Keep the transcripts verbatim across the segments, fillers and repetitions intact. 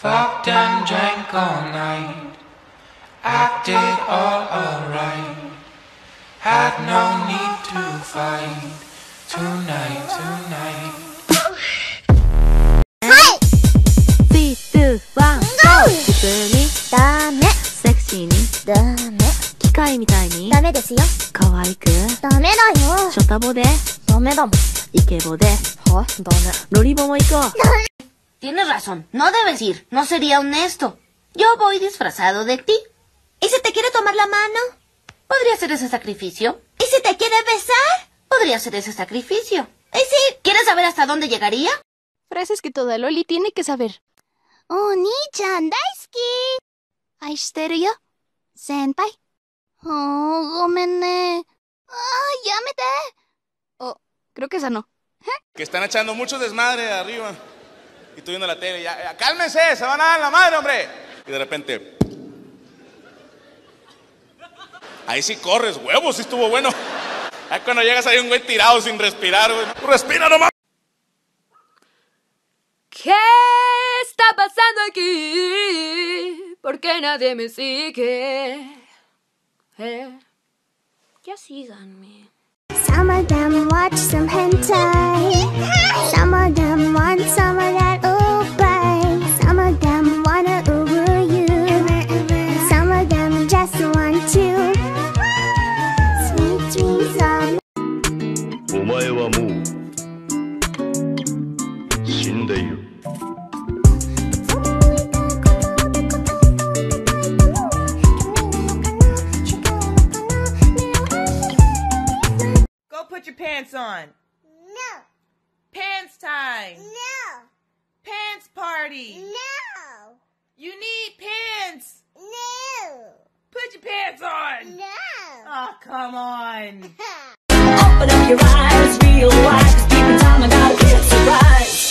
Fucked and drank all night, acted all alright, had no need to fight, tonight, tonight. Hi! three, two, one, go! 普通にダメ、セクシーにダメ、機械みたいにダメですよ、可愛くダメだよ、ショタボでダメだもん、イケボではダメ、ロリボも行こう。 Tienes razón, no debes ir, no sería honesto. Yo voy disfrazado de ti. ¿Y si te quiere tomar la mano? ¿Podría hacer ese sacrificio? ¿Y si te quiere besar? Podría hacer ese sacrificio. ¿Y si...? ¿Quieres saber hasta dónde llegaría? Frases que toda Loli tiene que saber. Oh, Ni-chan, daisuki. Aishiteru yo, senpai. Oh, gomen ne. Ah, yamete. Oh, creo que esa no. Que están echando mucho desmadre arriba. Y estoy viendo la tele, ya, ya, cálmense, se van a dar la madre, hombre. Y de repente... Ahí sí corres, huevos, sí estuvo bueno. Ahí cuando llegas hay un güey tirado sin respirar, güey. ¡Respira nomás! ¿Qué está pasando aquí? ¿Por qué nadie me sigue? Eh, ya síganme. Some of them watch some hentai. Some of them want some of that oppa. Some of them wanna ubu you. Some of them just want to. Sweet dreams of. お前はもう死んでいる。 Put your pants on. No. Pants time. No. Pants party. No. You need pants. No. Put your pants on. No. Oh, come on. Open up your eyes, real wide, 'cause deep in time I got a real surprise.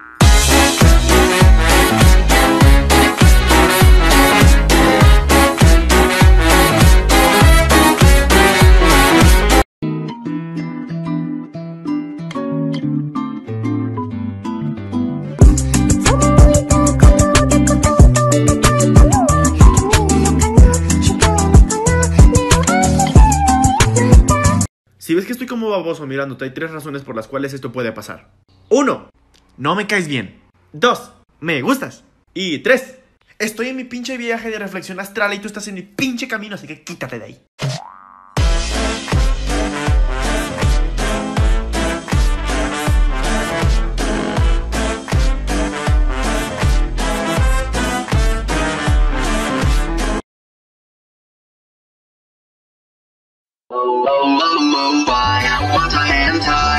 Si ves que estoy como baboso mirándote, hay tres razones por las cuales esto puede pasar. Uno, no me caes bien. Dos, me gustas. Y tres, estoy en mi pinche viaje de reflexión astral y tú estás en mi pinche camino, así que quítate de ahí. I want a hentai.